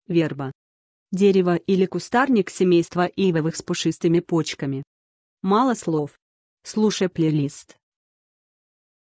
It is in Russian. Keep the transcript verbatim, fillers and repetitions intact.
Верба. Дерево или кустарник семейства ивовых с пушистыми почками. Мало слов. Слушай плейлист.